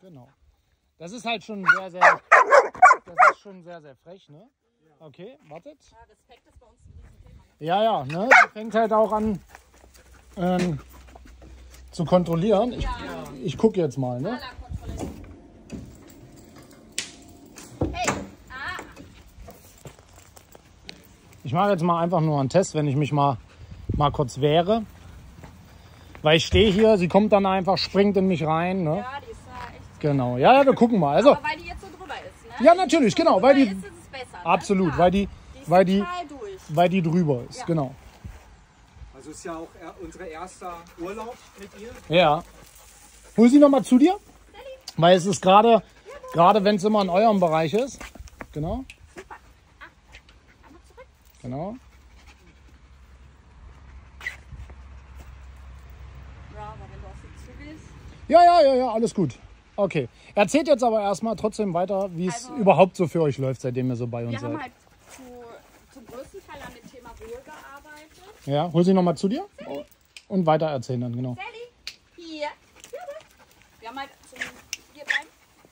Genau. Das ist halt schon sehr, sehr, sehr frech, ne? Okay, wartet. Ja, Respekt ist bei uns in diesem Thema. Ja, ja, ne? Sie fängt halt auch an zu kontrollieren. Ich gucke jetzt mal, ne? Hey, Ich mache jetzt mal einfach nur einen Test, wenn ich mich mal kurz wehre. Weil ich stehe hier, sie kommt dann einfach, springt in mich rein, ne? ja, die ist echt. Genau, ja, wir gucken mal. Also, Aber weil die jetzt so drüber ist, ne? ja, natürlich, genau, weil die, ist es besser. absolut, Ne? weil die total durch. weil die drüber ist, Ja. genau. Also ist ja auch unser erster Urlaub mit ihr. Ja. Hol sie noch mal zu dir, weil es ist gerade wenn es immer in eurem Bereich ist. Genau. Super. Einmal zurück. Genau. Ja, aber wenn du auf sie zugehst. Ja, alles gut. Okay. Erzählt jetzt aber erstmal trotzdem weiter, wie es Also- überhaupt so für euch läuft, seitdem ihr so bei uns Wir haben seid. halt zum größten Teil an dem Thema Ruhe gearbeitet. Ja, hol sie noch mal zu dir und weiter erzählen dann, genau. Sally, hier. Wir haben halt zum hier bleiben.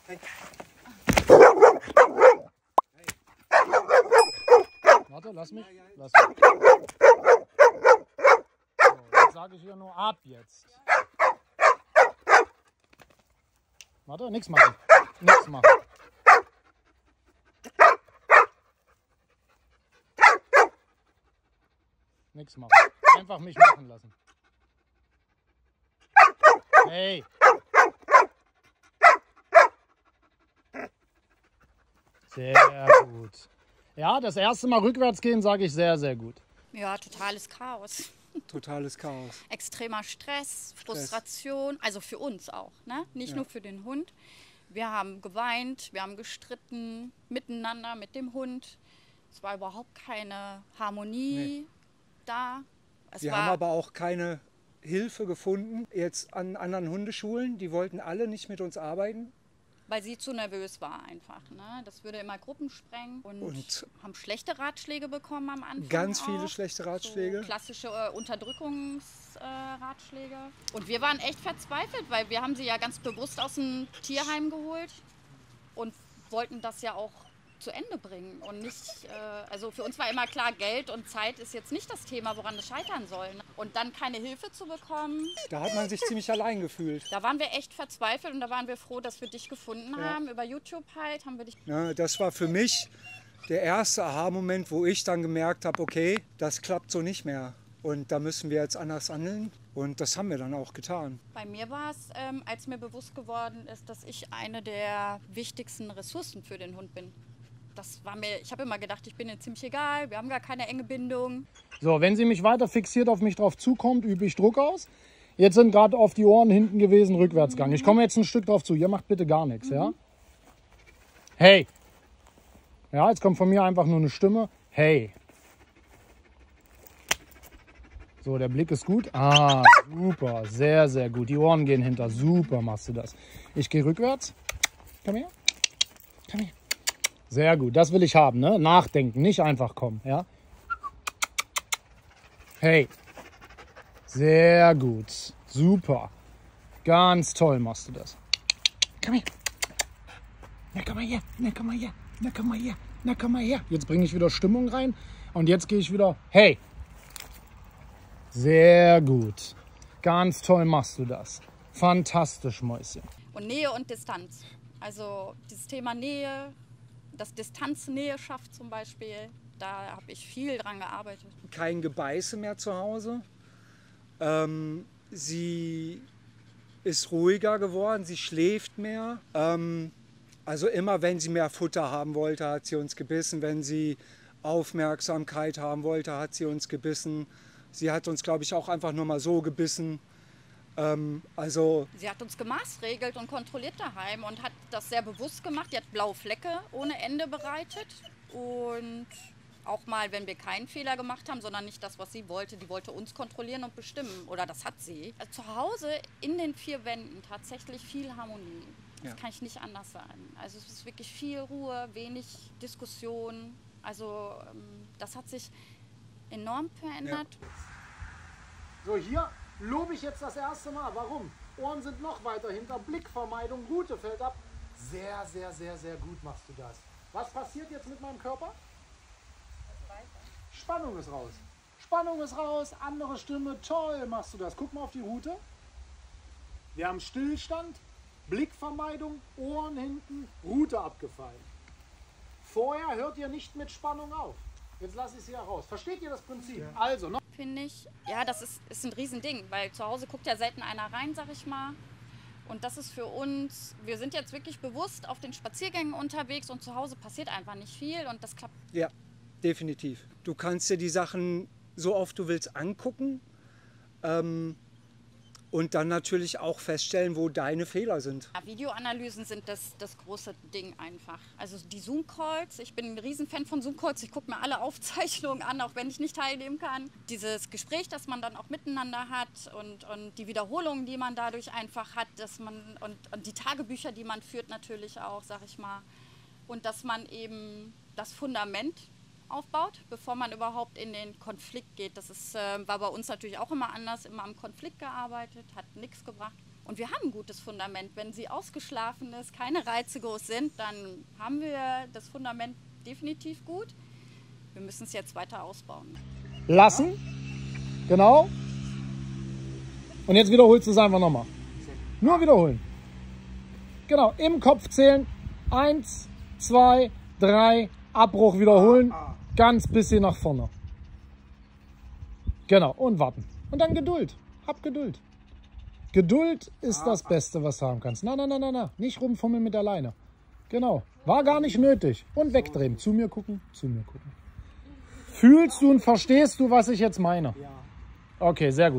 Warte, lass mich. Lass mich. So, jetzt sage ich hier nur ab jetzt. Warte, nichts machen. Nichts machen. Nichts machen. Einfach mich machen lassen. Hey. Sehr gut. Ja, das erste Mal rückwärts gehen, sage ich sehr, sehr gut. Ja, totales Chaos. Totales Chaos. Extremer Stress, Frustration, also für uns auch, ne? Nicht nur für den Hund. Wir haben geweint, wir haben gestritten miteinander mit dem Hund. Es war überhaupt keine Harmonie da. Wir haben aber auch keine Hilfe gefunden jetzt an anderen Hundeschulen. Die wollten alle nicht mit uns arbeiten. weil sie zu nervös war einfach. Ne? Das würde immer Gruppen sprengen und haben schlechte Ratschläge bekommen am Anfang. Ganz auch. viele schlechte Ratschläge. So klassische Unterdrückungsratschläge. Und wir waren echt verzweifelt, weil wir haben sie ja ganz bewusst aus dem Tierheim geholt und wollten das ja auch zu Ende bringen. Und nicht, also für uns war immer klar, Geld und Zeit ist jetzt nicht das Thema, woran es scheitern soll. Ne? Und dann keine Hilfe zu bekommen. Da hat man sich ziemlich allein gefühlt. Da waren wir echt verzweifelt und da waren wir froh, dass wir dich gefunden haben. Über YouTube halt haben wir dich. Ja, das war für mich der erste Aha-Moment, wo ich dann gemerkt habe, okay, das klappt so nicht mehr. Und da müssen wir jetzt anders handeln. Und das haben wir dann auch getan. Bei mir war es, als mir bewusst geworden ist, dass ich eine der wichtigsten Ressourcen für den Hund bin. Das war mir, ich habe immer gedacht, ich bin ihr ziemlich egal, wir haben gar keine enge Bindung. So, wenn sie mich weiter fixiert auf mich drauf zukommt, übe ich Druck aus. Jetzt sind gerade auf die Ohren hinten gewesen, Rückwärtsgang. Ich komme jetzt ein Stück drauf zu. Ihr macht bitte gar nichts, ja? Hey. Ja, jetzt kommt von mir einfach nur eine Stimme. Hey. So, der Blick ist gut. Ah, super. Sehr, sehr gut. Die Ohren gehen hinter. Super machst du das. Ich gehe rückwärts. Komm her. Komm her. Sehr gut. Das will ich haben, ne? Nachdenken, nicht einfach kommen, ja? Hey. Sehr gut. Super. Ganz toll machst du das. Komm her. Na, komm mal her. Na, komm mal her. Na, komm mal her. Na, komm mal her. Jetzt bringe ich wieder Stimmung rein. Und jetzt gehe ich wieder. Hey. Sehr gut. Ganz toll machst du das. Fantastisch, Mäuschen. Und Nähe und Distanz. Also dieses Thema Nähe, das Distanznähe schafft zum Beispiel, da habe ich viel dran gearbeitet. Kein Gebeiße mehr zu Hause. Sie ist ruhiger geworden, sie schläft mehr. Also immer, wenn sie mehr Futter haben wollte, hat sie uns gebissen. Wenn sie Aufmerksamkeit haben wollte, hat sie uns gebissen. Sie hat uns, glaube ich, auch einfach nur mal so gebissen. Sie hat uns gemaßregelt und kontrolliert daheim und hat das sehr bewusst gemacht. Die hat blaue Flecke ohne Ende bereitet. Und auch mal, wenn wir keinen Fehler gemacht haben, sondern nicht das, was sie wollte. Die wollte uns kontrollieren und bestimmen. Oder das hat sie. Also zu Hause in den 4 Wänden tatsächlich viel Harmonie. Das kann ich nicht anders sagen. Also es ist wirklich viel Ruhe, wenig Diskussion. Also das hat sich enorm verändert. So, hier lobe ich jetzt das erste Mal. Warum? Ohren sind noch weiter hinter, Blickvermeidung, Rute fällt ab. Sehr, sehr, sehr, sehr gut machst du das. Was passiert jetzt mit meinem Körper? Spannung ist raus. Spannung ist raus, andere Stimme, toll machst du das. Guck mal auf die Rute. Wir haben Stillstand, Blickvermeidung, Ohren hinten, Rute abgefallen. Vorher hört ihr nicht mit Spannung auf. Jetzt lasse ich sie heraus. Versteht ihr das Prinzip? Ja. Also, noch. Finde ich, ja, das ist ein Riesending, weil zu Hause guckt ja selten einer rein, sag ich mal. Und das ist für uns, wir sind jetzt wirklich bewusst auf den Spaziergängen unterwegs und zu Hause passiert einfach nicht viel und das klappt. Ja, definitiv. Du kannst dir die Sachen so oft du willst angucken und dann natürlich auch feststellen, wo deine Fehler sind. Ja, Videoanalysen sind das große Ding einfach. Also die Zoom-Calls, ich bin ein Riesenfan von Zoom-Calls, ich gucke mir alle Aufzeichnungen an, auch wenn ich nicht teilnehmen kann. Dieses Gespräch, das man dann auch miteinander hat und die Wiederholungen, die man dadurch einfach hat, dass man und die Tagebücher, die man führt natürlich auch, sag ich mal. Und dass man eben das Fundament aufbaut, bevor man überhaupt in den Konflikt geht. Das war bei uns natürlich auch immer anders, immer am Konflikt gearbeitet, hat nichts gebracht. Und wir haben ein gutes Fundament. Wenn sie ausgeschlafen ist, keine Reize groß sind, dann haben wir das Fundament definitiv gut. Wir müssen es jetzt weiter ausbauen. Lassen, genau. Und jetzt wiederholst du es einfach nochmal. Nur wiederholen. Genau, im Kopf zählen. 1, 2, 3, Abbruch wiederholen. Ganz bisschen nach vorne. Genau, und warten. Und dann Geduld. Hab Geduld. Geduld ist das Beste, was du haben kannst. Na. Nicht rumfummeln mit der Leine. Genau. War gar nicht nötig. Und wegdrehen. Zu mir gucken, zu mir gucken. Fühlst du und verstehst du, was ich jetzt meine? Ja. Okay, sehr gut.